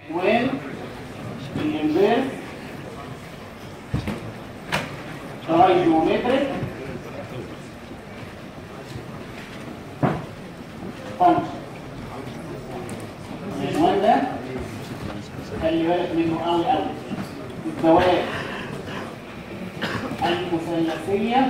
when the inverse trigonometric function. العنوان ده خلي بالك منه قوي قوي. الدوائر المثلثية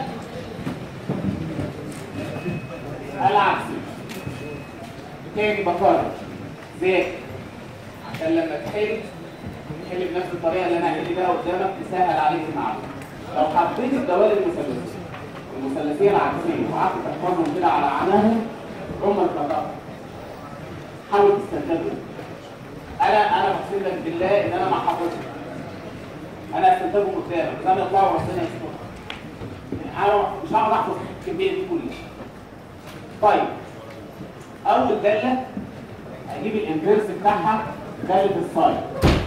العكسية. تاني بكرر ذاكر عشان لما تحل بنفس الطريقة اللي انا هحل بيها قدامك تسهل عليك المعلومة. لو حبيت الدوائر المثلثية العكسية وقعدت تحفظهم كده على عناهم هم الكهرباء حاول تستنتجهم. انا بقسم لك بالله ان انا ما حافظهم، انا استنتجهم قدامك زي ما يطلعوا ربنا يستر. انا مش هقعد احفظ الكميه دي كلها. طيب اول داله هجيب الانفيرس بتاعها داله الساين.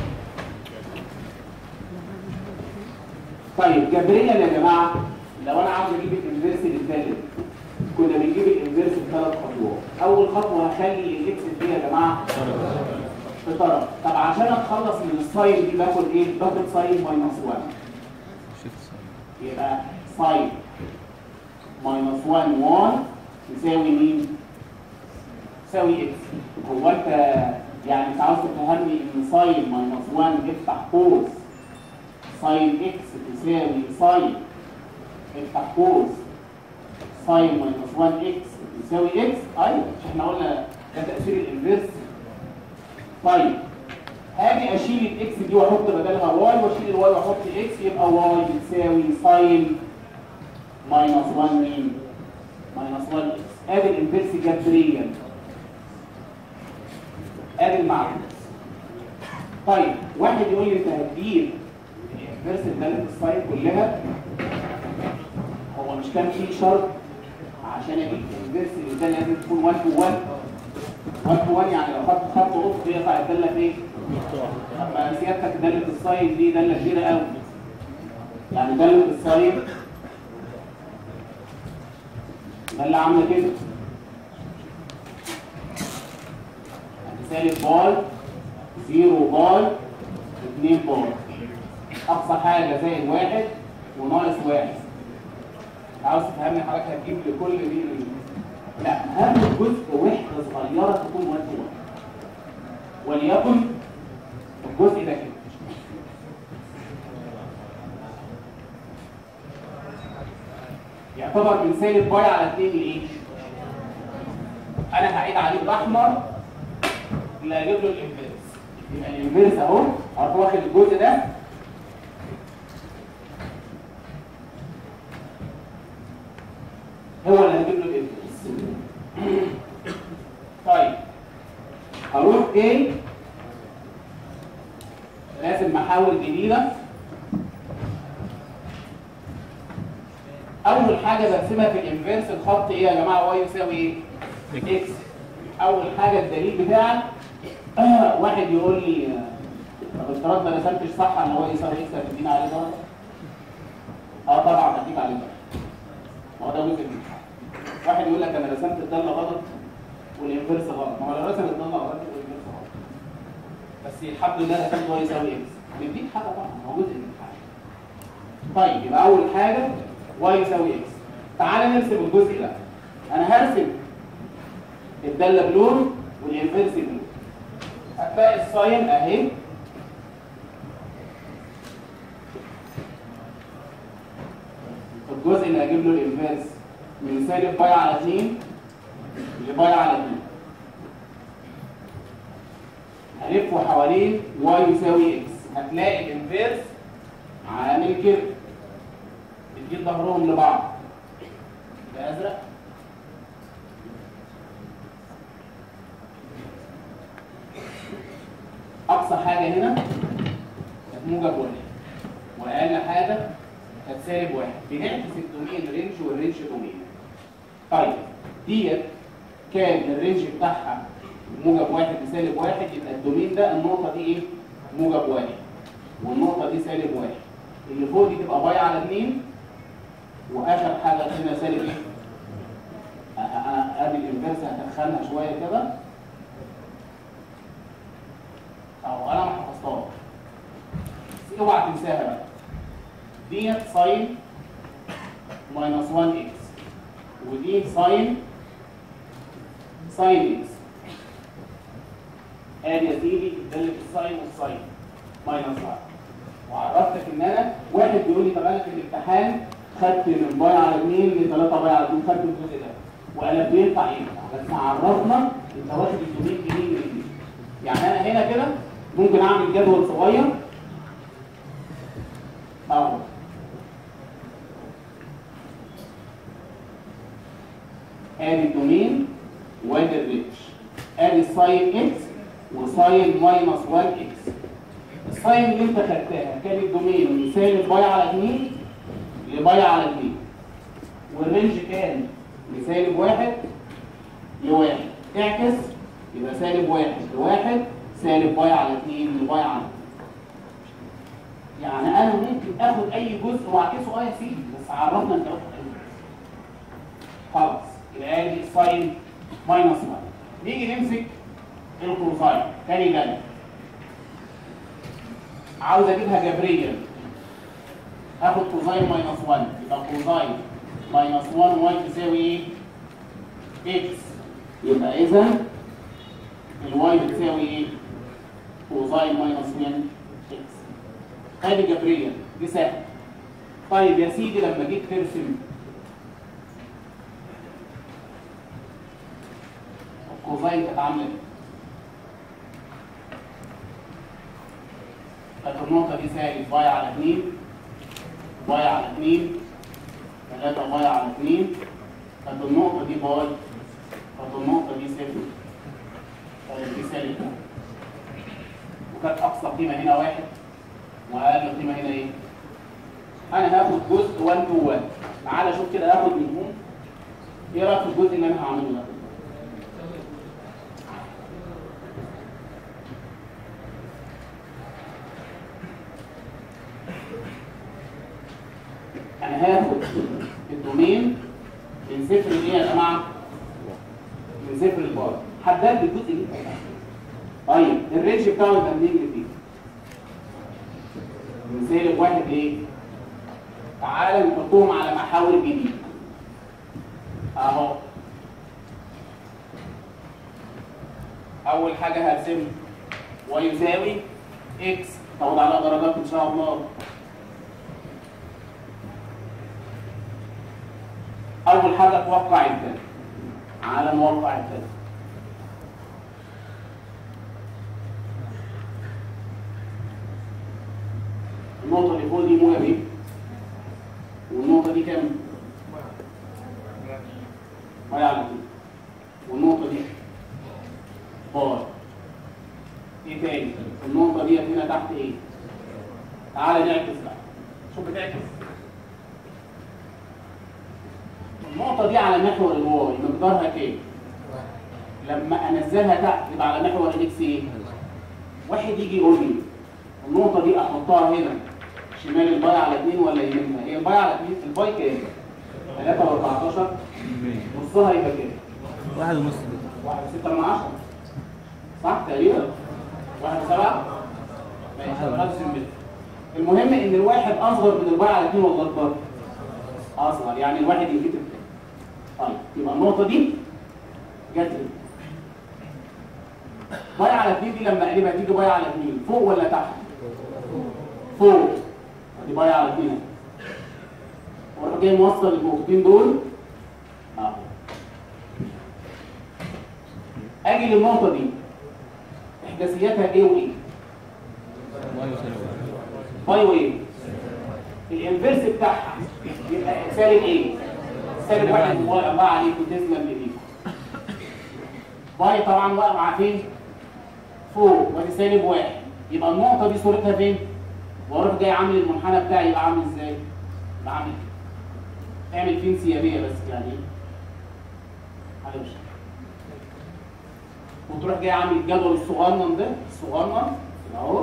طيب جبريا يا جماعه لو انا عاوز اجيب الانفيرس للداله كنا بنجيب الانفيرس بثلاث خطوات. اول خطوه هخلي الاكس دي يا جماعه في طرف. طب عشان اتخلص من الساين دي باخد ايه؟ باخد ساين ماينس 1. يبقى ساين ماينس 1 يساوي مين؟ يساوي اكس. هو انت يعني انت عاوز تفهمني ان ساين ماينس 1 افتح قوس ساين اكس تساوي ساين افتح قوس ساين ماينس 1 اكس يساوي اكس؟ ايوه مش احنا قلنا ده تاثير الانفيرس. طيب هاجي اشيل الاكس دي واحط بدلها واي واشيل الواي واحط اكس يبقى واي بتساوي ساين ماينس 1 مين؟ ماينس 1 اكس. ادي الانفيرس جبريا. ادي المعلومه. طيب واحد يقول لي انت هتجيب الانفيرس داله الساين كلها؟ هو مش كان في شرط عشان اجيب الانفيرس اللي ده لازم تكون 1 to 1 1 to 1 يعني لو خدت خط قط يقطع الداله فين؟ طب ما سيادتك داله الساين دي داله كبيره قوي. يعني داله الساين داله عامله كده سالب باي 0 باي 2 باي اقصى حاجه زائد 1 وناقص 1. عاوز تفهمني حضرتك هتجيب لكل دي لا اهم جزء وحده صغيره تكون 1 to 1 وليكن الجزء ده كده. يعتبر من سالب باي على 2 لايه؟ انا هعيد عليه باحمر اللي هجيب له الانفيرس. يبقى الانفيرس اهو هروح واخد الجزء ده هو اللي هجيب له الانفيرس. طيب هروح جاي راسم محاور جديده. اول حاجه برسمها في الانفيرس الخط ايه يا جماعه؟ واي يساوي ايه؟ اكس. اول حاجه الدليل بتاعك واحد يقول لي طب افترض ما رسمتش صح ان هو يساوي اكس هتدينا عليه درجه؟ طبعا هديك عليه درجه. ما هو ده جزء من الامتحان. واحد يقول لك انا رسمت الداله غلط والانفيرس غلط. ما هو لو رسم الداله غلط والانفيرس غلط بس الحمد لله رسمت واي يساوي اكس نديك حاجه طبعا هو جزء من الامتحان. طيب يبقى اول حاجه واي يساوي اكس. تعالى نرسم الجزء ده. انا هرسم الداله بلون والانفيرس بلون. هتلاقي الساين اهي الجزء اللي هجيب له الانفيرس من سالب باي على 2 لباي على 2 هلفه حوالين واي يساوي اكس. هتلاقي الانفيرس عامل كده بتجيب ظهرهم لبعض. ده ازرق اقصى حاجه هنا كانت موجب 1 واقل حاجه كانت سالب 1. بنعكس الدومين رينج والرينج دومين. طيب ديت كان الرينج بتاعها موجب 1 لسالب 1 يبقى الدومين ده النقطه دي ايه؟ موجب 1 والنقطه دي سالب 1. اللي فوق دي تبقى باي على 2 واخر حاجه هنا سالب ايه؟ ادي الانفيرس هتدخلها شويه كده اهو. انا اوعى تنساها بقى. ديت ساين ماينس 1 اكس ودي ساين اكس. ادي يا سيدي داله الساين والساين ماينس 1. وعرفتك ان انا واحد بيقول لي طب انا في الامتحان خدت من باي على 2 ل 3 باي على 2 خدت الجزء ده وقلب ينفع ينفع، بس عرفنا انت واخد ال 800 جنيه من. يعني انا هنا كده ممكن اعمل جدول صغير اهو. ادي الدومين وادي الريتش، ادي الساين اكس وساين ماينس 1 اكس. الساين اللي انت خدتها كان الدومين من سالب باي على 2 لباي على 2، والرينج كان من سالب 1 ل1. اعكس يبقى سالب 1 ل1 سالب باي على 2 لباي على 2. يعني انا ممكن اخد اي جزء واعكسه يا سيدي، بس عرفنا انت واخد اي جزء. خلاص يبقى ادي ساين ماينس 1. نيجي نمسك الكوساين تاني جدول. عاوز اجيبها جبريا، اخد كوساين ماينس 1 يبقى كوساين ماينس 1 واي تساوي ايه؟ اكس. يبقى اذا الواي بتساوي ايه؟ كوساين ماينس 1 اكس. ادي جبريا دي سهله. طيب يا سيدي لما جيت ترسم الكوساين كانت عامله ايه؟ كانت النقطه دي سالب باي على 2 باي على 2 3 باي على 2. كانت النقطه دي باي، كانت النقطه دي صفر، كانت دي سالب 1. وكانت اقصى قيمه هنا 1 واقل قيمه هنا ايه؟ انا هاخد جزء 1 تو 1. تعالى شوف كده هاخد منهم ايه رايك في الجزء اللي انا هعمله ده؟ انا هاخد الدومين من صفر لايه يا جماعه؟ من صفر لبار. حددت الجزء اللي انت. طيب الرينج بتاعه يبقى منين لفين؟ من سالب 1 لايه؟ تعالى نحطهم على محاور جديده. اهو. اول حاجه هرسم y يساوي x، تاخد عليها درجات ان شاء الله. اول حاجه توقع الثاني. على نوقع الثاني. النقطه اللي فوق دي موجب ايه؟ والنقطه دي كام؟ باي على 2. والنقطه دي باي. ايه تاني؟ النقطه ديت هنا تحت ايه؟ تعالى نعكس بقى. شوف بتعكس. النقطة دي على محور الواي مقدارها كام؟ لما انزلها تحت يبقى على محور الاكس ايه؟ واحد يجي يقول لي النقطة دي احطها هنا شمال الباي على 2 ولا يمينها؟ هي الباي على 2، الباي كام؟ 3 و14 نصها يبقى كام؟ 1.5. 1.6 صح تقريبا؟ 1.7 ماشي. نفس المتر. المهم ان الواحد اصغر من الباي على 2 ولا اكبر؟ اصغر، يعني الواحد ينكتب. طيب يبقى النقطه دي جت باي على 2 دي لما اقلبها تيجي باي على 2 فوق ولا تحت؟ فوق. دي باي على 2 واروح جاي موصل النقطتين دول اهو. اجي للنقطه دي احداثياتها ايه وايه؟ باي وايه؟ الانفرس بتاعها يبقى سالب ايه؟ سالب 1. الله عليكم تسلم بايديكم. باي طبعا واقع مع فين؟ فوق، ودي سالب 1. يبقى النقطه دي صورتها فين؟ واروح جاي عامل المنحنى بتاعي يبقى عامل ازاي؟ يبقى عامل كده. اعمل فيه انسيابيه بس يعني ايه؟ حاجه مش وتروح جاي عامل الجدول الصغنن ده الصغنن اهو.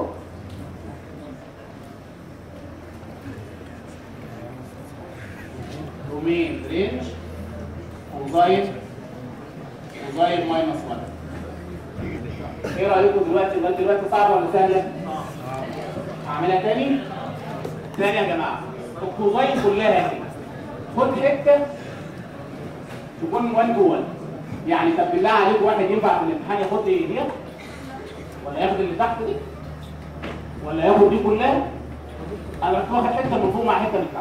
دومين رينج كوزاين ماينس 1. ايه رايكم دلوقتي؟ لغايه دلوقتي صعبه ولا سهله؟ هعملها تاني يا جماعه. القوسين كلها اهي، خد حته تكون 1 to 1. يعني طب بالله عليك واحد ينفع في الامتحان ياخد دي ولا ياخد اللي تحت دي ولا ياخد دي كلها؟ انا رحت واخد حته من فوق مع حته من تحت.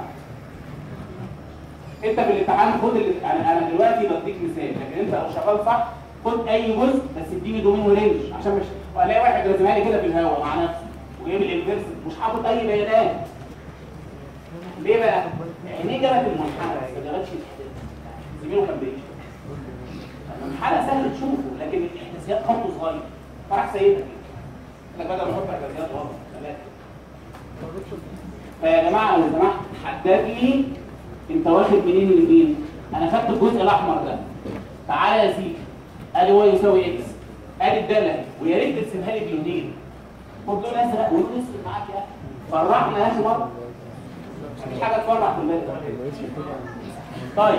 انت في الامتحان خد اللي انا دلوقتي بديك مثال، لكن انت لو شغال صح خد اي جزء بس اديني دومين ورينج، عشان مش الاقي واحد راسمها لي كده في الهواء مع نفسه وجايب الانفيرس مش حاطط اي بيانات. ليه بقى؟ عينيه جابت المنحنى بس ما جابتش زميله كان بيشتغل. المنحنى سهل تشوفه لكن الاحداثيات خطه صغير، فراح سايبها كده. بدل ما احط احداثيات غلط ثلاثه. فيا جماعه لو سمحت حدد لي انت واخد منين لمين؟ انا خدت الجزء الاحمر ده. تعالى يا سيدي ادي واي يساوي اكس، ادي الداله، ويا ريت ترسمها لي بلونين. خد لون ازرق ولون اسود معاك يا اخي. فرحنا يا اخي مره. مفيش حاجه تفرح في البيت. طيب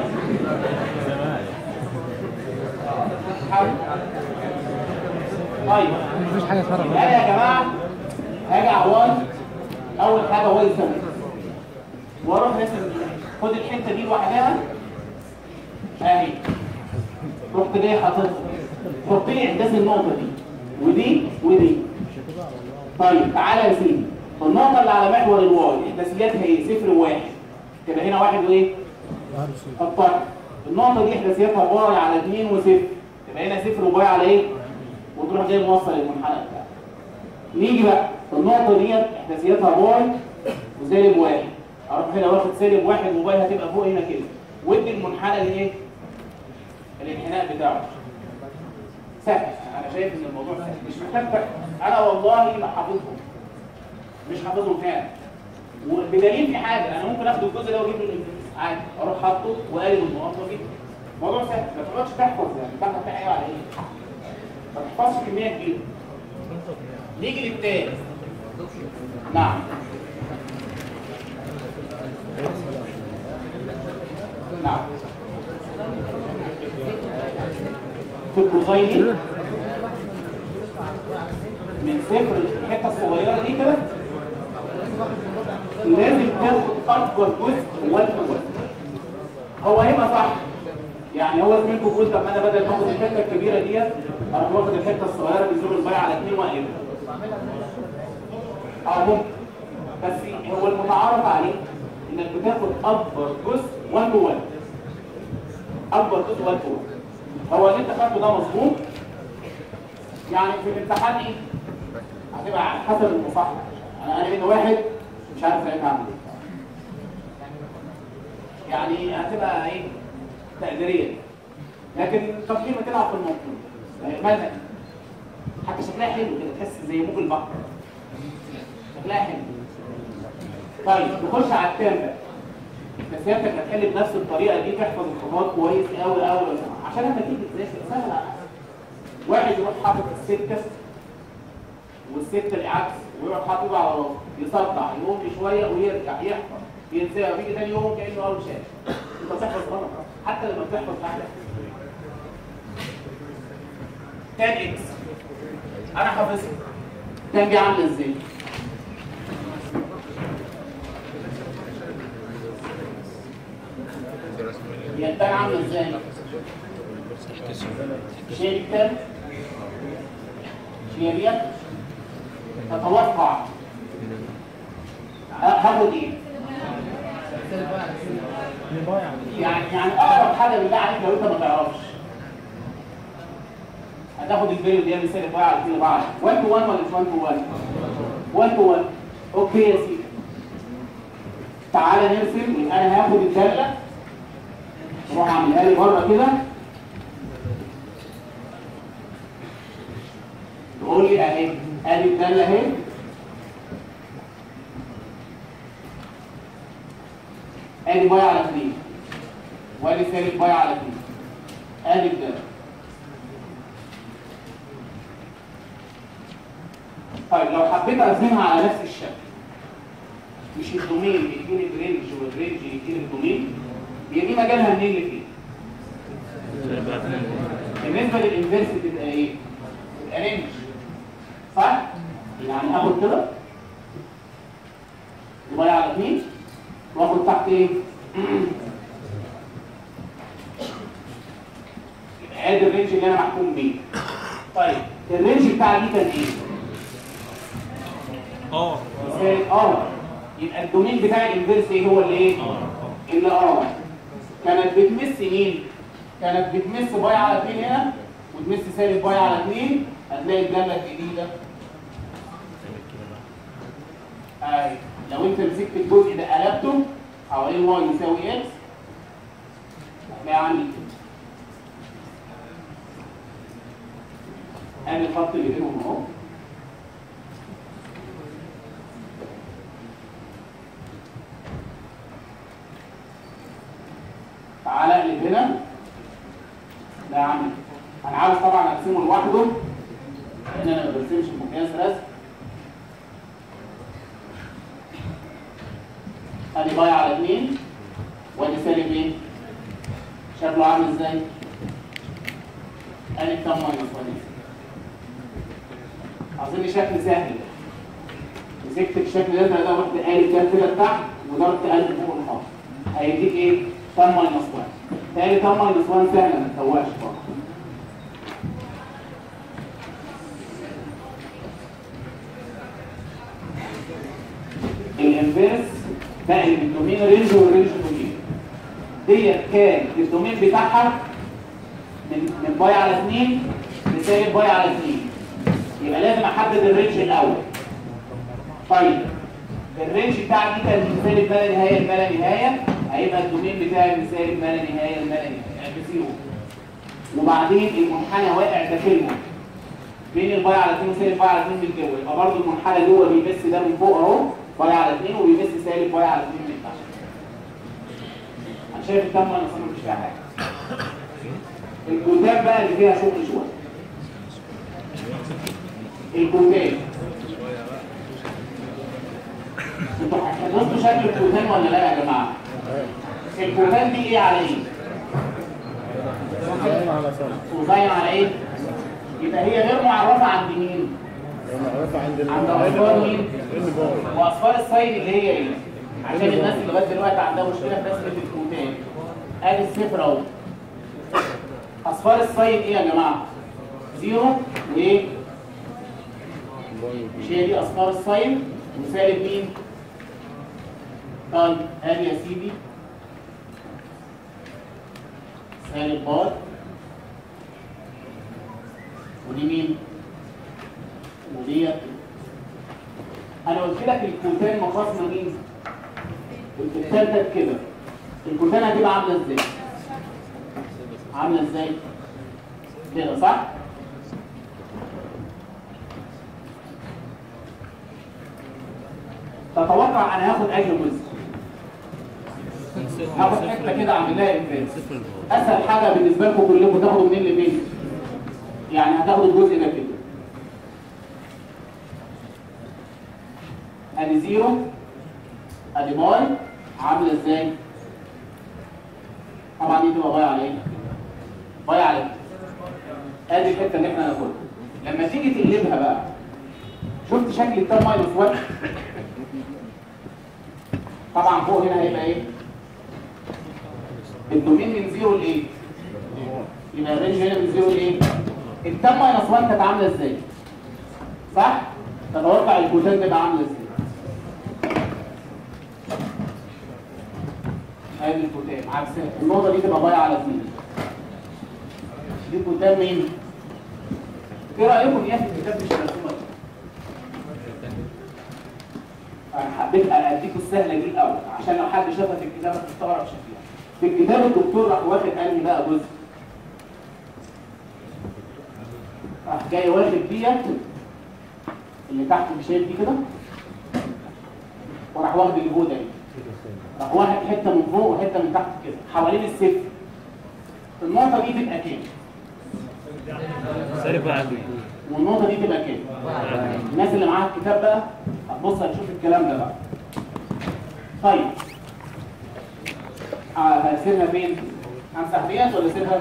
طيب مفيش حاجه تفرح. يعني يا جماعه هاجي عوان اول حاجه هو يساوي واروح راسم. خد الحته دي لوحدها اهي، رحت جاي حاططها، حط لي احداث النقطه دي ودي ودي. طيب تعالى يا سيدي النقطه اللي على محور الواي احداثياتها ايه؟ 0 و1. كده هنا 1 وايه؟ حطها. النقطه دي احداثياتها باي على 2 و0، يبقى هنا 0 وباي على ايه؟ وتروح جاي موصل المنحنى بتاعها. نيجي بقى النقطه ديت احداثياتها باي وسالب 1، اروح هنا واخد سالب 1 وباي هتبقى فوق هنا كده، ودي المنحنى لايه؟ الانحناء بتاعه. سهل، انا شايف ان الموضوع سهل مش محتاج فهم. انا والله ما حافظهم، مش حافظهم فعلا. وبدليل في حاجه انا ممكن اخد الجزء ده واجيب له الانفيرس عادي، اروح حاطه وقالب النقط واجيب. الموضوع سهل، ما تقعدش تحفظ يعني تحفظ في حاجه على ايه؟ ما تحفظش كميه كبيره. نيجي للتاني. نعم نعم في القوسين من صفر الحته الصغيره دي كده لازم تاخد اكبر جزء والجزء. هو هيبقى صح يعني، هو زميلكم بيقول طب انا بدل ما اخد الحته الكبيره ديت اروح واخد الحته الصغيره بزور الباي على 2 واقلبها. ممكن، بس هو المتعارف عليه انك بتاخد اكبر جزء 1 to 1. اكبر جزء 1 to 1. هو اللي انت خدته ده مظبوط يعني في الامتحان ايه؟ هتبقى على حسب المصحح. انا هنا واحد مش عارف ساعتها اعمل ايه. يعني هتبقى ايه؟ تقديريه. لكن التقييم بتلعب في الموضوع. مالك؟ حتى شكلها حلو كده، تحس زي موج البحر. شكلها حلو. طيب نخش على التام بقى. بس انت هتحل بنفس الطريقه دي، تحفظ الخطوات كويس قوي قوي عشان لما تيجي تذاكر سهل على نفسك. واحد يروح حاطط السته والسته العكس ويروح حاطط على راسه، يصدع يقوم شويه ويرجع يحفظ، ينساها ويجي تاني يوم كانه اول شيء. انت بتحفظ غلط حتى لما بتحفظ حاجه. تان اكس انا حافظها. تان دي عامله ازاي؟ هي التان عامله ازاي؟ شيل التان شيليات تتوقع هاخد ايه؟ يعني اقرب حاجه بالله عليك لو انت ما تعرفش هتاخد الفيريو اللي هي مثال باي على 2 بعض 1 to 1 ولا مش 1 to 1؟ 1 to 1. اوكي يا سيدي تعالى نرسم. انا هاخد الداله اروح اعملها لي بره كده، تقول لي اهي ادي الداله اهي، ادي باي على 2 وادي سالب باي على 2، ادي الداله. طيب لو حبيت ارسمها على نفس الشكل، مش الدومين يديني الرينج والرينج يديني الدومين، هي دي مجالها منين لفين؟ بالنسبه للانفيرس تبقى ايه؟ تبقى رينج صح؟ يعني هاخد كده باي على 2 واخد تحت ايه؟ يبقى ادي الرينج اللي انا محكوم بيه. طيب الرينج بتاع دي كان ايه؟ يبقى الدومين بتاع الانفيرس ايه هو اللي ايه؟ اللي كانت بتمس مين؟ كانت بتمس باي على 2 هنا وتمس سالب باي على 2. هتلاقي الداله الجديده لو انت مسكت الجزء ده قلبته حوالين واي يساوي اكس هتلاقي عندي كده. ادي الخط اللي بينهم اهو. تعالى اقلب هنا. ده عامل انا عاوز طبعا ارسمه لوحده لان انا ما برسمش المقياس رسم. ادي باي على 2 وادي سالب ايه؟ شكله عامل ازاي؟ ادي كام ماينس 1. اظن شكل سهل. مسكت الشكل ده رحت قالب ده كده لتحت وضربت قلب فوق الخط هيديك ايه؟ كام ماينس 1. تاني كام ماينس 1 سهله ما تسواش برضه. الانفيرس بقى الدومين رينج والرينج دومين ديت كان الدومين بتاعها من باي على 2 لسالب باي على 2. يبقى لازم احدد الرينج الاول. طيب الرينج بتاع دي كان من سالب ما لا نهايه لما لا نهايه. هيبقى الدومين بتاعي من سالب ما لا نهايه لما لا نهايه يعني بزيرو. وبعدين المنحنى واقع داخلهم بين الباي على 2 وسالب باي على 2 من جوه. يبقى برضه المنحنى جوه بيمس ده من فوق اهو باي على 2 وبيمس سالب باي على 2 من تحت. انا شايف التم انا اصلا مفيش فيها حاجه. الكوتاب بقى اللي فيها شغل شويه. الكوتاب انتوا حفظتوا شكل الكوتان ولا لا يا جماعه؟ الكوتان دي ايه على ايه؟ كوزين على ايه؟ يبقى هي غير معرفه عند مين؟ معرفه عند اصفار مين؟ واصفار الساين اللي هي ايه؟ عشان الناس اللي لغايه دلوقتي عندها مشكله في رسمه الكوتان. ادي الصفر اهو. اصفار الساين ايه يا جماعه؟ 0 وايه؟ مش هي دي اصفار الساين وسالب مين؟ طيب ادي يا سيدي سالب بار ودي مين؟ وديت. انا قلت لك الكوتان مقاسنا مين؟ الكوتان كده. الكوتان هتبقى عامله ازاي؟ عامله ازاي؟ كده صح؟ تتوقع انا هاخد اي جزء؟ هاخد حته كده اعمل لها انفاس. اسهل حاجه بالنسبه لكم كلكم تاخدوا منين لفين؟ يعني هتاخدوا الجزء ده كده. ادي 0 ادي باي عامله ازاي؟ طبعا دي تبقى باي على ايه؟ باي على ايه؟ ادي الحته اللي احنا هناخدها. لما تيجي تقلبها بقى شفت شكل التام ماينس 1؟ طبعا فوق هنا هيبقى ايه؟ الدومين من 0 لايه؟ يبقى الرينج هنا من 0 لايه؟ التام ماينس 1 كانت عامله ازاي؟ صح؟ تتوقع الكوتان تبقى عامله ازاي؟ ادي الكوتان عكس النقطه دي تبقى بايعه على 2. دي كوتان مين؟ ايه رايكم يا في الكتاب مش مرسومه؟ انا حبيت اديكم السهله دي الاول عشان لو حد شافها في الكتاب هتستغرب شكلها. في الكتاب الدكتور راح واخد انهي بقى جزء؟ راح جاي واخد ديت اللي تحت مش شايف دي كده؟ وراح واخد اللي فوق ده. راح واخد حته من فوق وحته من تحت كده حوالين الصفر. النقطه دي تبقى كام؟ سالب 1. والنقطه دي تبقى كام؟ الناس اللي معاها الكتاب بقى هتبص هتشوف الكلام ده بقى. طيب هسيبها فين؟ همسح ديت ولا اسيبها؟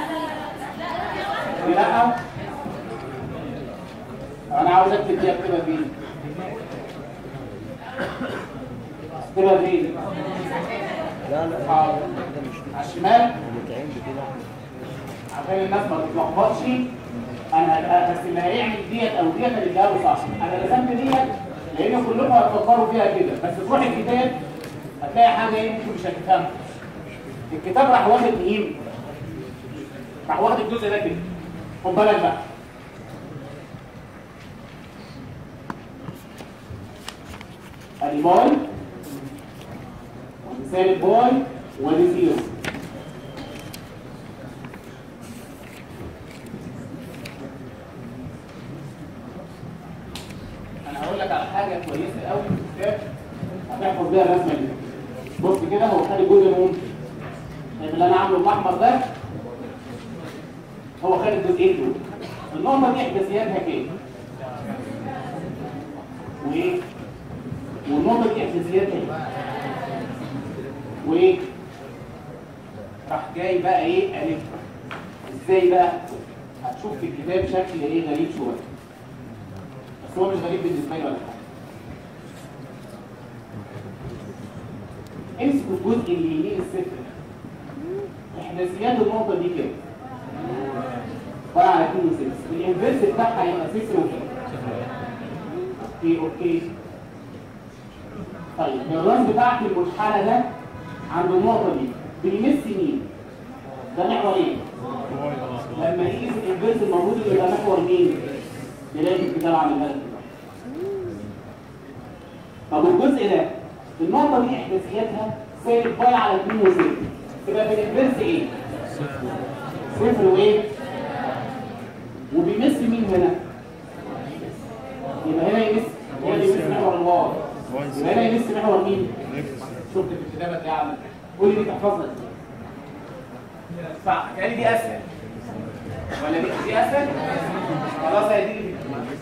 لا انا عاوز اكتب دي اكتبها فين؟ تبقى فين؟ لا لا على الشمال كده عشان الناس ما تتلخبطش. انا بس اللي هيعمل ديت او ديت اللي قاله صح. انا رسمت ديت لان كلكم هتفكروا فيها كده، بس تروح الكتاب هتلاقي حاجه يمكن مش هتفهمها. الكتاب راح واخد مين؟ راح واخد الجزء ده كده. خد بالك بقى. ادي باي وسالب باي ودي زيرو. انا هقول لك على حاجه كويسه قوي في الكتاب هتحفظ بيها الرسمه دي. بص كده هو خد الجزء ممكن اللي انا عامله الاحمر ده، هو خد الجزئين دول. النقطه دي احداثياتها كام؟ وايه؟ والنقطه دي احداثياتها ايه؟ وايه؟ راح جاي بقى ايه الف. ازاي بقى؟ هتشوف في الكتاب شكل ايه غريب شويه، بس هو مش غريب بالنسبه لي ولا حاجه. امسكوا الجزء اللي يمين الصفر. احداثيات النقطه دي كده بقى على 2 و6. الانفرس بتاعها هيبقى 0 اوكي اوكي. طيب الرمز بتاعك المنحنى ده عند النقطه دي بيمس مين؟ ده محور ايه؟ لما يقيس الانفرس الموجود يبقى محور مين؟ نلاقي الكتاب عاملها لك. طب الجزء ده النقطه دي احداثياتها سالب باي على 2 و6 تبقى في الانفرس ايه؟ صفر وايه؟ وبيمس مين هنا؟ يبقى هنا يمس محور الواي. يبقى هنا يمس محور مين؟ شفت في الكتابه دي عامل قول لي تحفظها ازاي؟ صح كان دي اسهل ولا دي اسهل؟ خلاص هي دي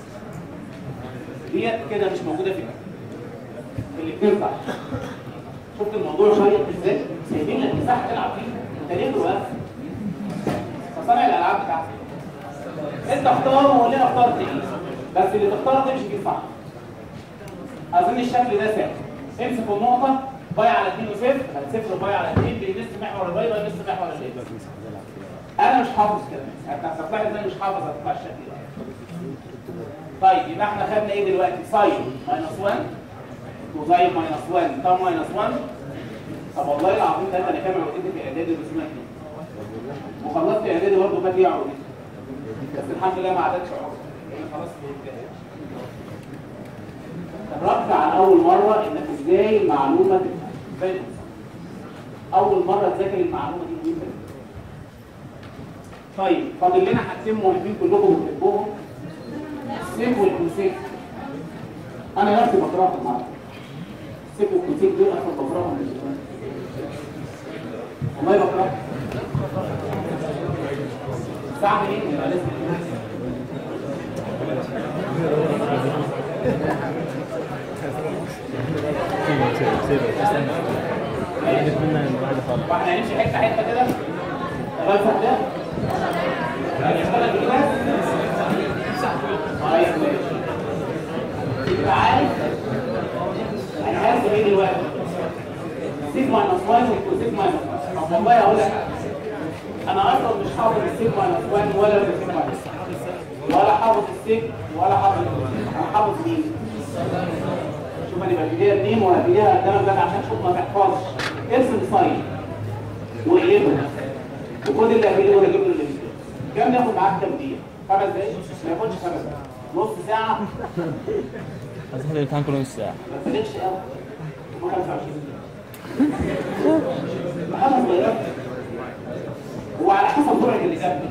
ديت كده مش موجوده في الاثنين صح. شفت الموضوع شيق ازاي؟ سايبين لك مساحه تلعب فيها انت ليه بس؟ فصانع الالعاب بتاعتك انت اختار وقول لنا اخترت ايه؟ بس اللي تختاره تمشي فيه صح. اظن الشكل ده سهل. امسك النقطه باي على 2 و0 هتصفر باي على 2 بيمس محور الباي ويمس محور الايه. انا مش حافظ كده هتطلع ازاي مش حافظ هتطلع الشكل ده. طيب يبقى احنا خدنا ايه دلوقتي؟ ساين ماينس 1 كوزاين ماينس 1 تان ماينس 1. طب والله العظيم ده انا كامل عقدتي في اعدادي ورسومات دي وخلصت اعدادي برضه فات ايه عقدتي، بس الحمد لله ما عدتش عقدتي لان خلاص اتدربت على اول مره انك ازاي المعلومه تبقى اول مره تذاكر المعلومه دي مهمه. طيب فاضل لنا حاجتين مهمين كلكم بتحبوهم، السيك والكونسيك. انا نفسي بكرههم معاكم. السيك والكونسيك دول اصلا بكرههم من زمان والله بكرههم. ساعة ايه؟ يبقى لازم واحنا هنمشي حته حته كده لغايه فوق هنشتغل بالكلاس. طيب ماشي. يبقى عارف انا هرسم ايه دلوقتي؟ سيج ماينس 1 والكوسيك ماينس 1. طب والله هقول لك انا اصلا مش حافظ السيج ماينس 1 ولا الكوسيك ماينس 1 ولا حافظ السيج ولا حافظ الكوسيك. انا حافظ مين؟ شوف انا بديها النيم وهديها قدامك بقى عشان تشوف ما تحفظش. ارسم ساين واقلبه وخد اللي هتجيبه ولا جيب له اللي كام ياخد معاك كام دقيقه؟ 5 دقايق؟ ما ياخدش 5 دقايق. نص ساعه؟ عايز اخد الامتحان كله نص ساعه. ما تفرقش قوي. 25 محمد صغير هو على حسب سرعه اللي جنبك.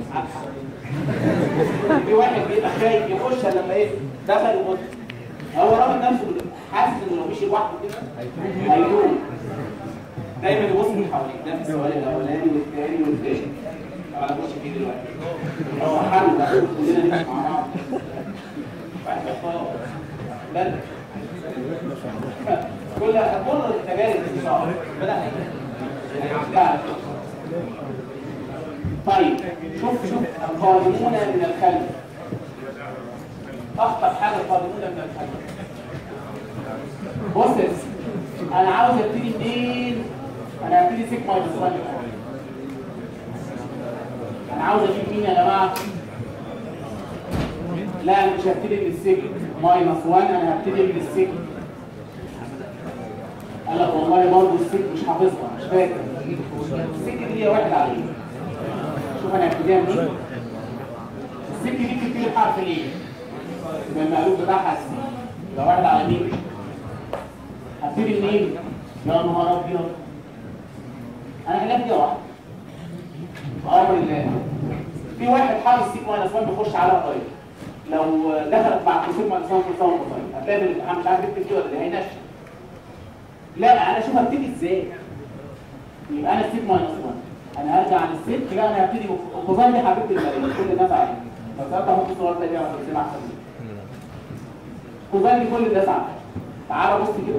في واحد بيبقى خايف يخش لما ايه دخل ومت هو رامي نفسه حاسس انه لو مشي لوحده كده هيدوم. دايما يبص من حواليه ده في السؤال الاولاني والثاني والثالث. طب انا بخش فيه دلوقتي هو حل بقى كلنا نمشي مع بعض. واحد يختار بل كل هتمر التجارب دي صعبه بدأ طيب شوف القادمون من الخلف. اخطر حاجه القادمون من الخلف. بص انا عاوز عاوز ابتدي منين؟ انا هبتدي سيك ماينس 1. انا عاوز اجيب مين يا جماعه؟ لا انا مش هبتدي من السيك ماينس 1، انا هبتدي من السيك. قال لك والله برضه السيك مش حافظها، مش فاكر. السيك دي هي واحد عليه. شوف انا هبتديها منين؟ السيك دي بتبتدي بحرف الايه؟ يبقى المقلوب بتاعها السيك. يبقى واحد على مين؟ هبتدي منين؟ يا نهار ابيض. انا هلاقي دي واحده. بأمر الله. في واحد حافظ سيك ماينس 1 بيخش على طيب. لو دخلت مع سيك ماينس 1 كل سنه وانت طيب، هتلاقي في الامتحان مش عارف تكتب ولا ده هينشف. لا انا اشوف هبتدي ازاي. يبقى انا سيك ماينس 1. انا هرجع عن السيك، لا انا هبتدي القوسين دي حبيبتي الملايين كل الناس عارفين. لو سالتها ممكن الصور ده تعرف ترسمها احسن مني. القوسين دي كل الناس عارفين. تعالى بص كده.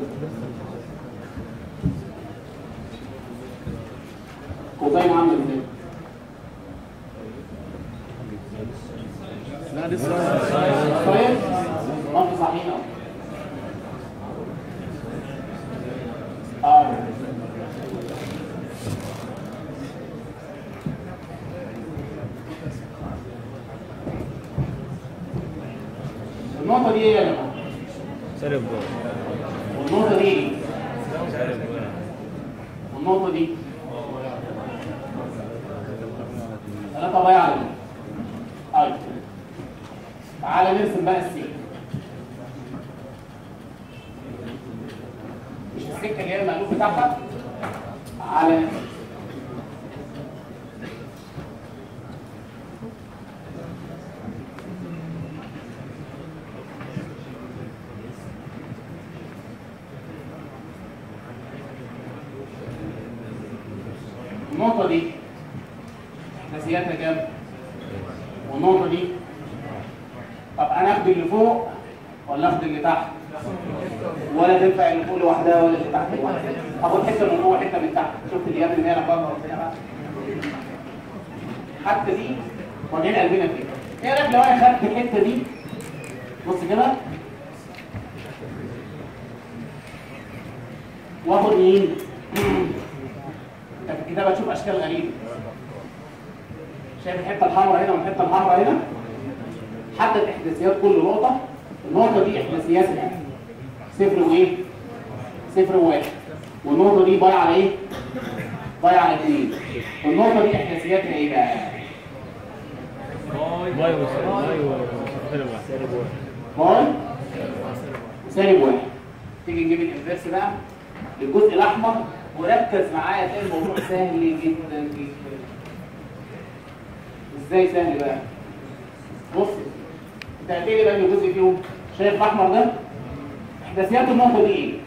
قوسين عامل ازاي؟ لا لسه طيب برضه صحيح النقطة دي ايه يا جماعة؟ سالب والنقطة دي ايه؟ سالب والنقطة دي 3 باي على دي. طيب تعالى نرسم بقى السكة. مش السكة اللي هي المقلوب بتاعها على النقطة دي احداثياتها كام؟ والنقطة دي طب انا اخد اللي فوق ولا اخد اللي تحت؟ ولا تنفع اللي فوق لوحدها ولا اللي تحت لوحدها. هاخد حته من فوق وحته من تحت. شفت اليد اللي هي بره ربنا بقى. حتى دي واجعين قلبنا فيها. ايه رايك لو انا خدت الحته دي بص كده واخد مين؟ انت في الكتابه تشوف اشكال غريبه. شايف الحته الحمراء هنا والحته الحمراء هنا؟ حدد احداثيات كل نقطه. النقطه دي احداثياتها 0 وايه؟ 0 و1. والنقطه دي باي على ايه؟ باي على 2. والنقطه دي احداثياتها ايه بقى؟ باي سالب 1. تيجي نجيب الانفيرس بقى للجزء الاحمر وركز معايا تلاقي الموضوع سهل جدا جدا. ازاي سهل بقى؟ بص انت هتيجي بقى الجزء فيهم شايف الاحمر ده؟ احداثيات النقطه دي ايه؟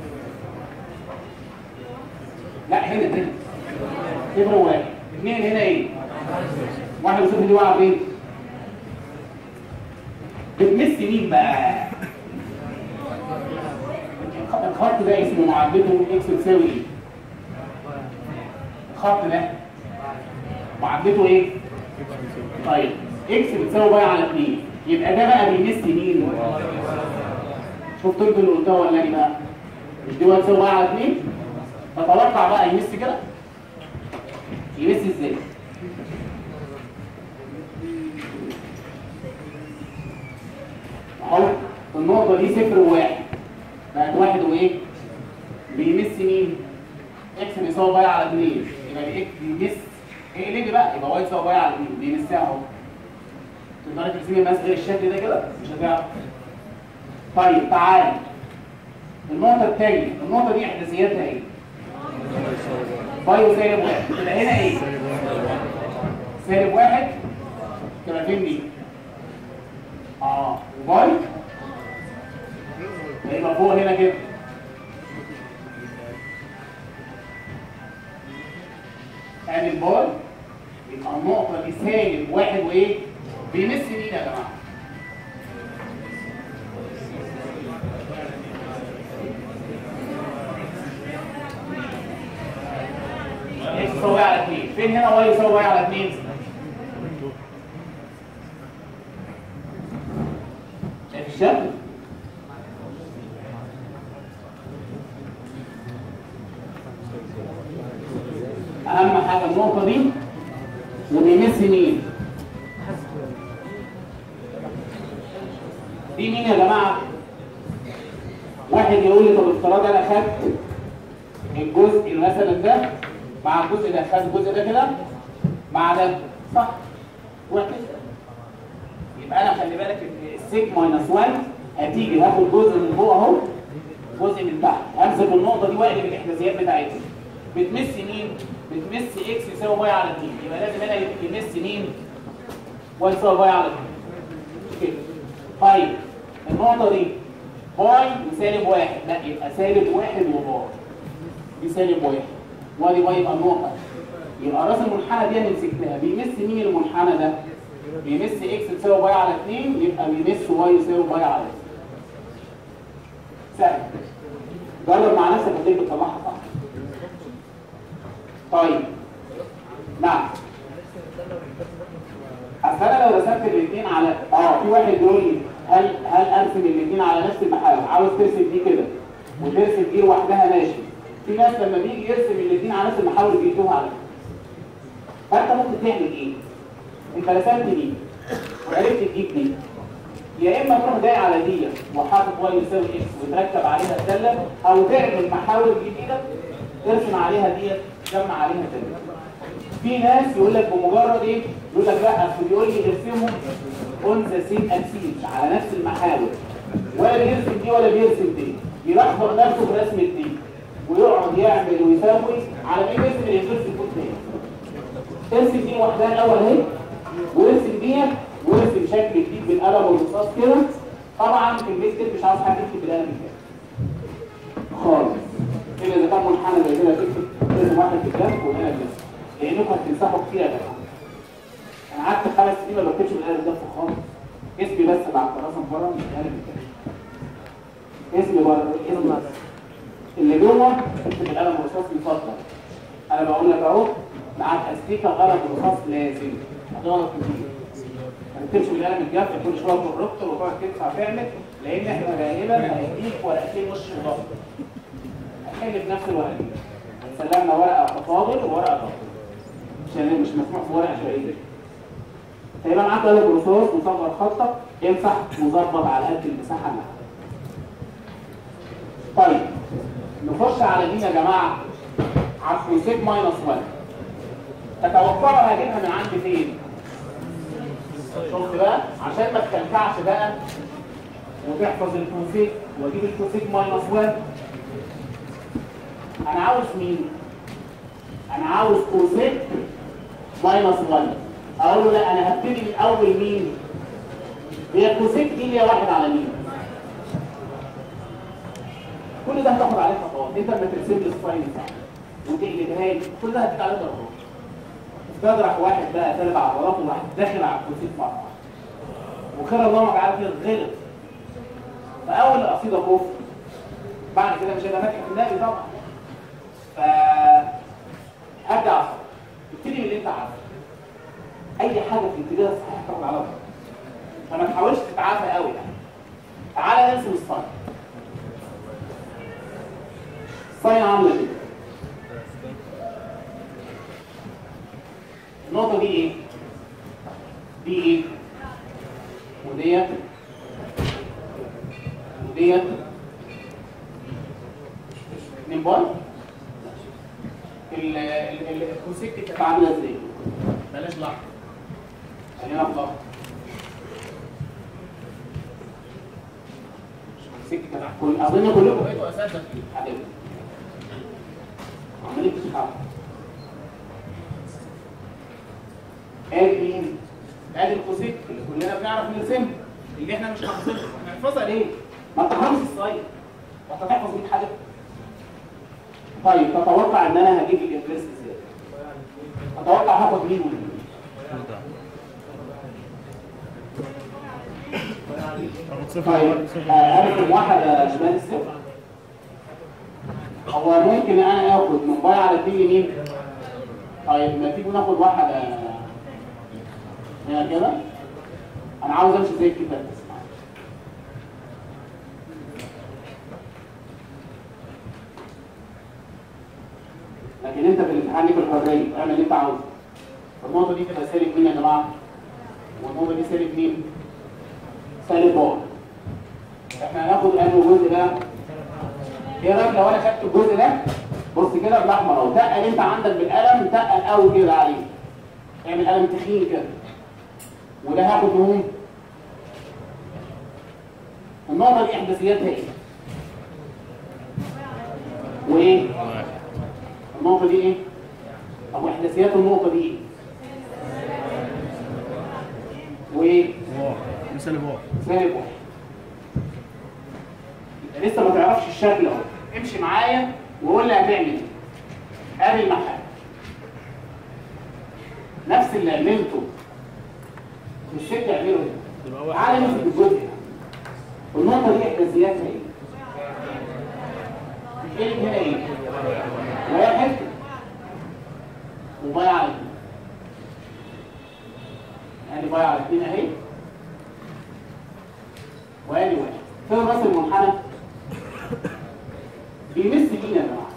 لا هنا 0 و1. 2 هنا ايه؟ 1 و0 دي واقعه فين؟ بتمس مين بقى؟ الخط ده اسمه معادلته اكس بتساوي ايه؟ الخط ده معادلته ايه؟ طيب اكس بتساوي باي على 2. يبقى ده بقى بيمس مين؟ شفتوا انتوا اللي قلتوها ولا انا بقى؟ مش دي بتساوي باي على 2؟ تتوقع بقى يمس كده؟ يمس ازاي؟ اهو النقطة دي 0 و1 بقت 1 وايه؟ بيمس مين؟ اكس بيساوي باي على 2. يبقى اكس بيمس اقلبي بقى يبقى واي يساوي باي على 2 بيمسها اهو. تقدري ترسمي الماس غير الشكل ده كده؟ مش هتعرف. طيب تعالي النقطة الثانية، النقطة دي احداثياتها ايه؟ باي وسالب 1. تبقى هنا ايه؟ سالب 1 تبقى فين دي؟ وباي يبقى فوق هنا كده. ادي الباي يبقى النقطة دي سالب 1 وايه؟ بيمس مين يا جماعة؟ اكس يساوي على 2. فين هنا واي يساوي على 2؟ شايف الشكل؟ حاجه النقطه دي وبيمس مين؟ دي مين يا جماعه؟ واحد يقول لي طب افتراض انا خدت الجزء مثلا ده مع الجزء ده، خد الجزء ده كده مع ده، صح؟ وهكذا. يبقى انا خلي بالك السيك ماينس 1 هتيجي هاخد جزء من فوق اهو، جزء من تحت، امسك النقطه دي واقلب الاحداثيات بتاعتها. بتمس مين؟ بتمس اكس يساوي واي على 2، يبقى لازم هنا يمس مين؟ واي يساوي واي على 2 كده. طيب النقطه دي باي وسالب 1، لا يبقى سالب 1 وباي دي سالب 1 وادي باي، يبقى النقطه يبقى راس المنحنى دي هنمسكها. بيمس مين المنحنى ده؟ بيمس اكس تساوي باي على 2، يبقى بيمس واي يساوي باي على 2. سهل، جرب مع نفسك هتلاقيك بتطلعها صح. طيب نعم، اصل انا لو رسمت الاثنين على في واحد يقول لي هل ارسم الاثنين على نفس المحاور؟ عاوز ترسم دي كده وترسم دي لوحدها ماشي. في ناس لما بيجي يرسم الاثنين على نفس المحاور بيدوها على كده. فانت ممكن تعمل ايه؟ انت رسمت دي وعرفت تجيب دي، يا اما تروح جاي على دي وحاطط واي يساوي اكس وتركب عليها الداله، او تعمل محاور جديده ترسم عليها دي تجمع عليها داله. في ناس يقول لك بمجرد ايه؟ يقول لك لا اصل بيقول لي ارسمهم اون ذا سيم اكسيس على نفس المحاور، ولا بيرسم دي ولا بيرسم دي، يلخبط نفسه في رسم دي ويقعد يعمل ويسوي على ما يرسم الانفيرس كود تاني. ارسم دي لوحدها الاول اهي، وارسم ديت، وارسم شكل جديد بالقلم والرصاص كده. طبعا في الميد مش عاوز حد يكتب بالقلم كده خالص كده، اذا كان منحنى زي كده تكتب لازم واحد في الجنب وهنا كده، لانكم هتنسحوا كتير يا جماعه. انا قعدت 5 سنين ما بكتبش بالقلم ده خالص، اسمي بس مع الكراسه بره مش بالقلم كده، اسمي بره، اسمي بس اللي جوه اكتب بالقلم والرصاص يفضل. انا بقول لك اهو معاك استيكه قلم ورصاص لازم، هتغلط كتير. ما تكتبش بالقلم الجاف كل شويه بالربط وتقعد تدفع تعمل، لان احنا غالبا هيديك ورقتين وش وظهر. هتحل بنفس الورقتين. سلمنا ورقه تفاضل وورقه تفاضل. مش مسموح في ورقه شرعيه. هيبقى معاك قلم رصاص مصغر خطك، امسح مظبط على قد المساحه اللي معاك. طيب نخش على مين يا جماعه؟ على الكوسيك ماينس 1. تتوقعوا هجيبها من عند فين؟ شفت بقى؟ عشان ما تكلكعش بقى وتحفظ الكوسيك واجيب الكوسيك ماينس 1. انا عاوز مين؟ انا عاوز كوسيك ماينس 1. اقول له لا انا هبتدي من اول مين؟ هي الكوسيك دي ليها واحد على مين؟ كل ده هتاخد عليه خطوات. انت لما ترسم لي الساين بتاعك وتقلبها لي كل ده هتدي عليه درجات. تجرح واحد بقى ثلاث عضلات وراح داخل على الكوسيك مره وخير الله ما جعل كده غلط. فاول القصيده كفر، بعد كده مش هيبقى ناجح في النادي طبعا. ارجع ابتدي من اللي انت عارفه. اي حاجه في الاتجاه الصحيح تاخد على ظهرك، فما تحاولش تتعافى قوي يعني. تعالى نرسم الساين. الساين عامله كده. النقطه دي ايه؟ دي ايه؟ وديت وديت 2 باي. الكوسيك كانت عامله ازاي؟ بلاش لحظه، خلينا في لحظه. الكوسيك كانت اظن كلكم بقيتوا اساتذه في الحاجات دي. عمليه تشحن. ادي مين؟ ادي الكوسيك اللي كلنا بنعرف نرسمها، اللي احنا مش حافظينها. هنحفظها ليه؟ ما انت حافظ الساين، وانت تحفظ 100 حاجه. طيب تتوقع ان انا هجيب الانفيرس ازاي؟ اتوقع هاخد مين ومين؟ طيب هرسم واحده شمال الصفر. هو ممكن انا اخد من باي على 2 يمين. طيب ما تيجوا ناخد واحده هنا كده. انا عاوز امشي زي الكتاب بس. لكن انت في الامتحان ليك الحريه اعمل اللي انت عاوزه. النقطه دي تبقى سالب مين يا جماعه؟ والنقطه دي سالب مين؟ سالب باور. احنا هناخد انهي جزء ده؟ ايه رايك لو انا خدت الجزء ده بص كده بالاحمر اهو، تقل انت عندك بالقلم، تقل قوي كده عليه، اعمل قلم تخين كده، وده هاخد مهم. النقطه دي احداثياتها ايه؟ وايه؟ النقطه دي ايه؟ او احداثيات النقطه دي ايه؟ وايه؟ سالب واحد. سالب واحد. يبقى لسه ما تعرفش الشكل اهو، امشي معايا وقول لي هتعمل ايه. ادي المحل نفس اللي عملته في الست اعمله هنا. تعالى نمسك الجزء ده. النقطه دي احداثياتها ايه؟ الكلمه هنا ايه؟ واحد وبايع على اثنين. ادي بايع على اثنين اهي، وادي واحد. فين راس المنحنى؟ بيمس مين يا جماعه؟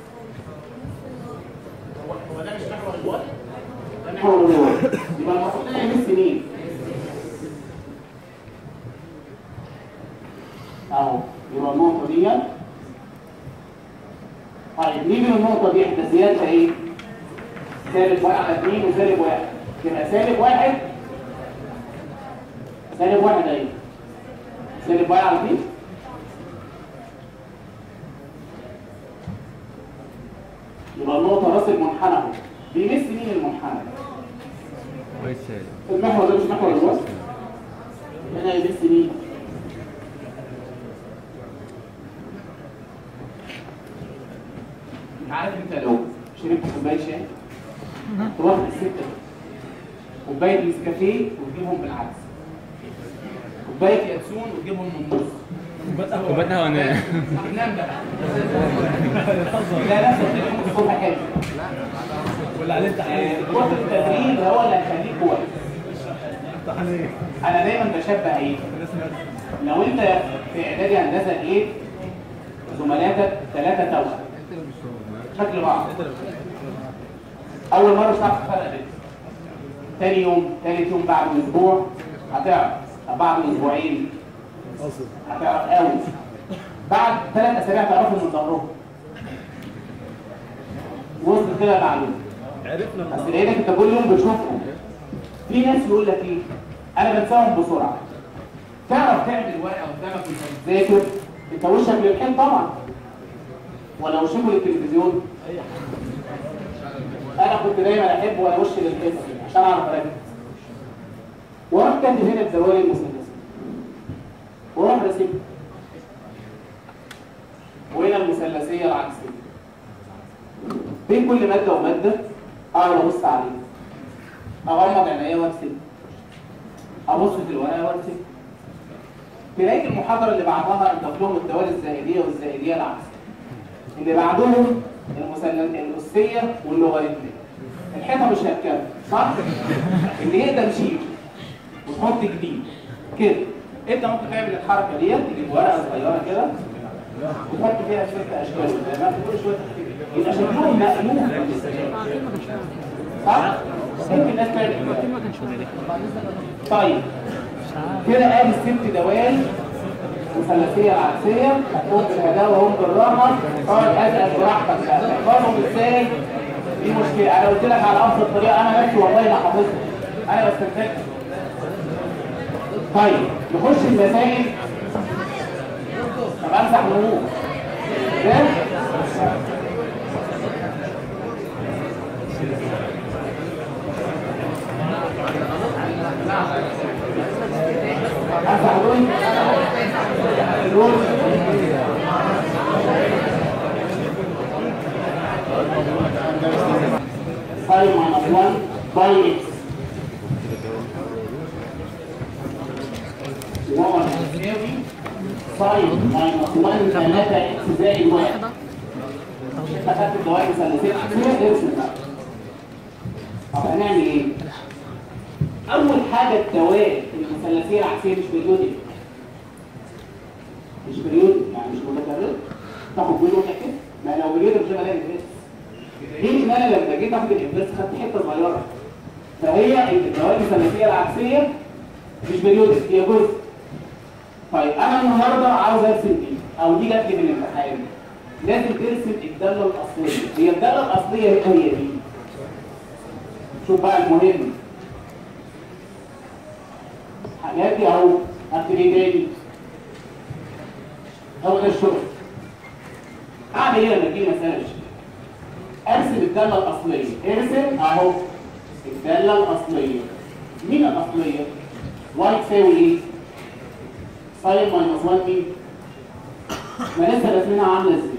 هو ده مش محور الوقت؟ ده محور الوقت. يبقى المفروض ده يمس مين؟ اهو. يبقى النقطه دي. طيب نيجي للنقطه دي احداثياتها ايه؟ سالب واحد على 2 وسالب واحد. يبقى سالب واحد اهي. سالب واحد على 2. يبقى النقطة راس المنحنى اهو. بيمس مين المنحنى؟ المحور ده مش محور الوسط. هنا يمس مين؟ انت عارف انت لو شربت كوباية شاي تروح للستة كوباية نسكافيه وتجيبهم بالعكس، كوباية ينسون وتجيبهم من النص، كوباية قهوة نام بقى. لا لا الصبح كده ولا عليه امتحان. وقت التدريب هو اللي هيخليك كويس. انا دايما بشبه ايه؟ لو انت في اعدادي هندسه ايه؟ زملاتك 3 توأم شكل بعض. اول مره مش هتعرف تفرق بينهم. ثاني يوم، ثالث يوم، بعد اسبوع هتعرف، بعد اسبوعين هتعرف قوي، بعد 3 اسابيع تعرفوا من ظهرهم. وصل كده معلومه. عرفنا بس لقيتك انت كل يوم بتشوفهم. في ناس يقول لك ايه؟ انا بنساهم بسرعه. تعرف تعمل ورقه قدامك وانت بتذاكر، انت وشك للحين طبعا، ولا وشكوا للتلفزيون؟ انا كنت دايما احب وانا وشي للحين عشان اعرف اركز. واروح كاتب هنا الزوايا المثلثه، واروح راسمها، وهنا المثلثيه العكسيه. بين كل ماده وماده اقعد ابص عليه، اغمض عينيا وارسم، ابص في الورقه وارسم. تلاقي المحاضره اللي بعدها انضاف لهم الدوال الزائديه والزائديه العكسيه، اللي بعدهم الاسيه واللوغاريتميه. الحيطه مش هتكمل صح؟ اللي يقدر يشيل وتحط جديد كده. انت ممكن تعمل الحركه ديت، تجيب ورقه صغيره كده وتحط فيها 6 اشكال زي ما بتقول شويه، يبقى شكلهم مألوف صح؟ ممكن الناس تعمل كده. طيب كده ادي ال6 دوال مثلثيه العكسيه، هتقوم بالهداوه وهم بالراحه، اقعد اسال براحتك بقى تختارهم ازاي. دي مشكله. انا قلت لك على افضل طريقه، انا نفسي والله ما حافظها، انا بستنتجها. طيب نخش المسائل. طب امسح النور ده. امسح النور. Phi minus 1 by x. وهو يساوي phi minus 1 3 x زائد 1. أخدت الدوائر مثلثية عكسية ارسم بقى. طب هنعمل ايه؟ أول حاجة الدوائر المثلثية العكسية مش بريودك. مش بريودك يعني مش متكررة. تاخد بريودك كده؟ ما لو بريودك مش هبقى لاقي ليه؟ ان انا لما جيت اخد الانفيرس خدت حته صغيره. فهي الدوائر المثلثيه العكسيه مش بريودك، هي جزء. طيب انا النهارده عاوز ارسم ايه؟ او دي جت لي في الامتحان. لازم ترسم الداله الاصليه. هي الداله الاصليه هي دي. شوف بقى المهم. حاجات دي اهو. اكتب ايه تاني؟ هو ده الشغل. اعمل ايه لما تجيلي مساله؟ ارسم الداله الاصليه. ارسم اهو الداله الاصليه. مين الاصليه؟ واي تساوي ايه؟ ساين ماينس 1 مين؟ ما لسه رسمينها عامله ازاي؟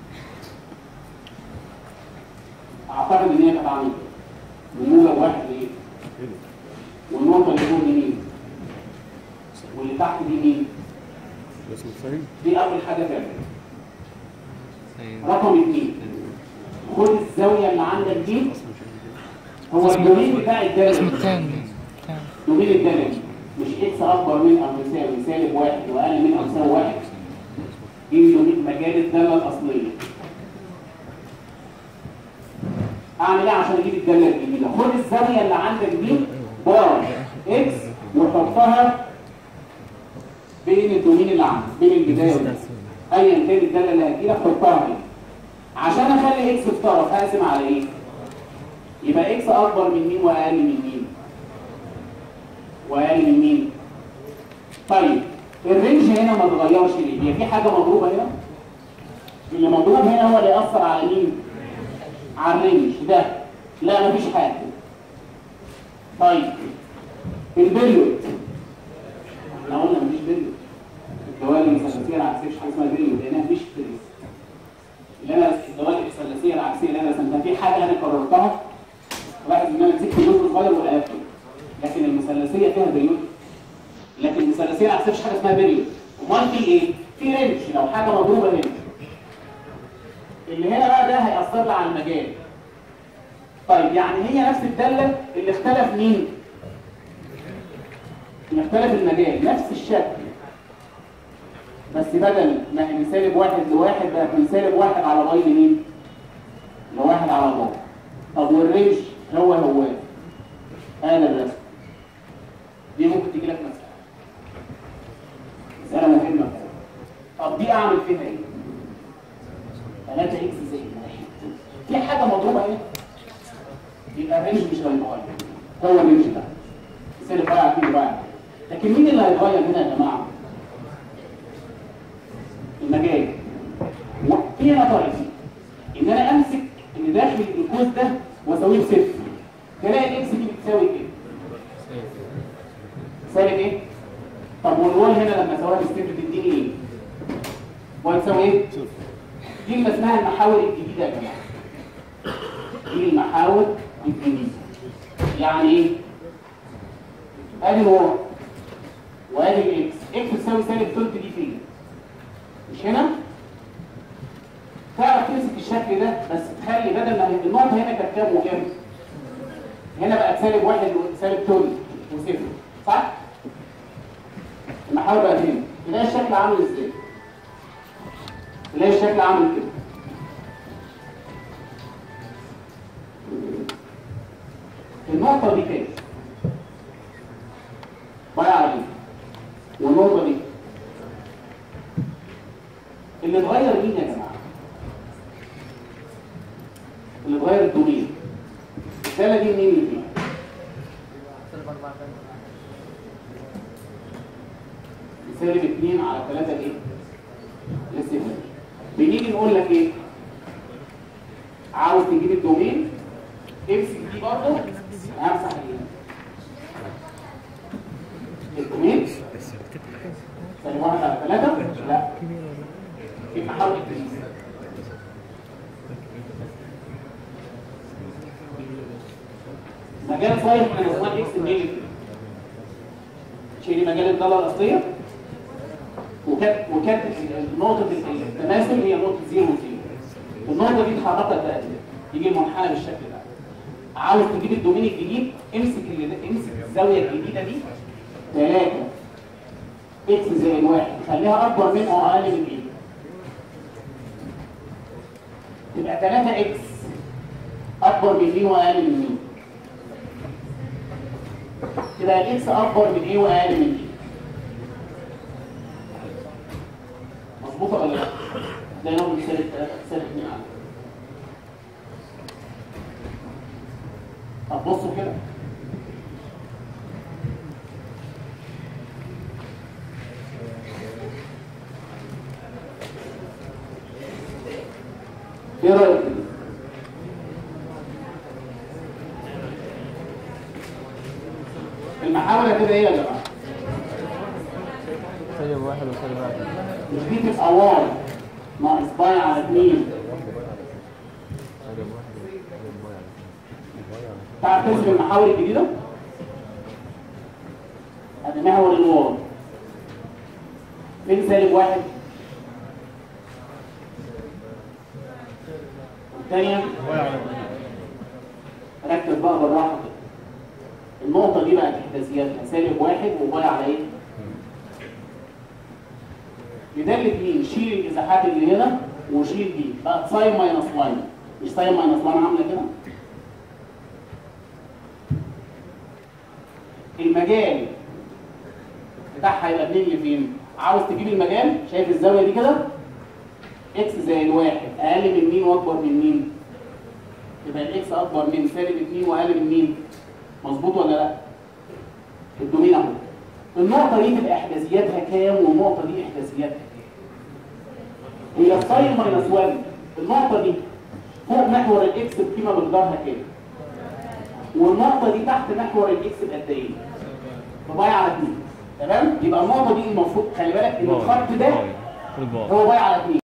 اعتقد ان هي كانت عامله بموجب واحد ايه؟ والنقطه اللي فوق دي مين؟ واللي تحت دي مين؟ دي اول حاجه تعملها. رقم 2 خد الزاويه اللي عندك دي. هو الدومين بتاع الداله دومين الداله مش اكس اكبر من او يساوي سالب 1 واقل من او يساوي 1. دي دومين مجال الداله الاصليه. اعمل ايه عشان اجيب الداله الجديده؟ خد الزاويه اللي عندك دي بار اكس وحطها بين الدومين اللي عندك، بين البدايه والنهايه. ايا كان الداله اللي هتجيلك حطها هنا. عشان اخلي اكس في طرف هقسم على ايه؟ يبقى اكس اكبر من مين واقل من مين؟ واقل من مين؟ طيب الرينج هنا ما اتغيرش ليه؟ هي في حاجه مضروبه هنا؟ اللي مضروب هنا هو اللي ياثر على مين؟ على الرينج ده. لا مفيش حاجه. طيب البيريود احنا قلنا مفيش بيريود. الدوائر المثلثيه العكسيه مش حاجه اسمها بيريود لانها مفيش بيريود. اللي انا الدوائر المثلثيه العكسيه اللي انا رسمتها في حاجه انا قررتها. لاحظ ان انا مسكت جزء صغير وقلبته. لكن المثلثيه فيها بيريود. لكن المثلثيه العكسيه مش حاجه اسمها بيريود. امال في ايه؟ في رينج. لو حاجه مضروبه هنا اللي هنا بقى ده هيأثر لي على المجال. طيب يعني هي نفس الداله اللي اختلف مين؟ اللي اختلف المجال نفس الشكل. بس بدل ما هي من سالب 1 ل1 بقت من سالب 1 على باي لمين؟ ل1 على باي. طب والرينج هو هذا الرسم. دي ممكن تجي لك مسألة مهمة. طب دي اعمل فيها ايه؟ 3 اكس زائد 1. في حاجة مضروبة هنا. يبقى الرينج مش هيتغير. هو الرينج ده. سالب 1 على 2 بقى. لكن مين اللي هيتغير هنا يا جماعة؟ المجال. في هنا طريقتين. ان انا امسك اللي داخل القوس ده واساويه بصفر. تلاقي الاكس دي بتساوي ايه؟ سالب ايه؟ طب والواي هنا لما اساويها بصفر تديني ايه؟ واي تساوي ايه؟ دي اللي اسمها المحاور الجديده يا جماعه. دي المحاور الجديده. يعني ايه؟ ادي الواي وادي الاكس. اكس تساوي سالب ثلث دي فين؟ مش هنا؟ تعرف تمسك الشكل ده بس تخلي بدل ما النقطه هنا كانت كام وكام؟ هنا بقت سالب 1 وسالب ثلث وصفر. صح؟ المحاور بقت هنا. تلاقي الشكل عامل ازاي؟ تلاقي الشكل عامل كده. النقطة دي كام؟ ضايعة على دي. والنقطة دي. اللي اتغير مين يا جماعة؟ اللي اتغير الدومين. الدالة دي منين اللي فيها؟ سالب 2 على 3 ايه؟ للصفر. بنيجي نقول لك ايه؟ عاوز تجيب الدومين امسك دي برضه همسح الدومين سالب 1 على 3 لا في محاور التنين مجال صاير من الاسماء اكس نيجاتيف. شيلي مجال الداله الاصليه وكانت نقطه التماثل هي نقطه 0 0. النقطه دي اتحركت بقى يجي المنحنى بالشكل ده. عاوز تجيب الدومين الجديد امسك الزاويه الجديده دي 3 اكس زائد 1 خليها اكبر من او اقل من ايه؟ تبقى 3 اكس اكبر من مين واقل من مين؟ كده الاكس اكبر من ايه واقل من ايه؟ مظبوطه ولا لا؟ ده نوع من سالب 3 سالب 2 على. طب بصوا كده. ايه رايك؟ المحاولة كده ايه يا جماعة؟ سالب 1 وسالب 1. مش دي تبقى واي ناقص باي على 2. تعرف ترسم المحاور الجديدة؟ ادي محور الواي. فين سالب 1؟ والثانية؟ ركز بقى بالراحة كده. النقطة دي بقت احداثياتها سالب 1 وباي على ايه؟ لدالة مين؟ شيل الازاحات اللي هنا وشيل دي، بقت ساين ماينس 1. مش ساين ماينس 1 عاملة كده؟ المجال بتاعها هيبقى منين لفين؟ عاوز تجيب المجال، شايف الزاوية دي كده؟ اكس زائد 1 اقل من مين واكبر من مين؟ يبقى الاكس اكبر من سالب 2 واقل من مين؟ مظبوط ولا لا؟ الدومين اهو. النقطة دي تبقى احداثياتها كام والنقطة دي احداثياتها كام؟ هي ساين ماينس 1. النقطة دي فوق محور الاكس بقيمة مقدارها كام؟ والنقطة دي تحت محور الاكس بقد ايه؟ فباي على 2. تمام؟ يبقى النقطة دي المفروض خلي بالك ان الخط ده هو باي على 2.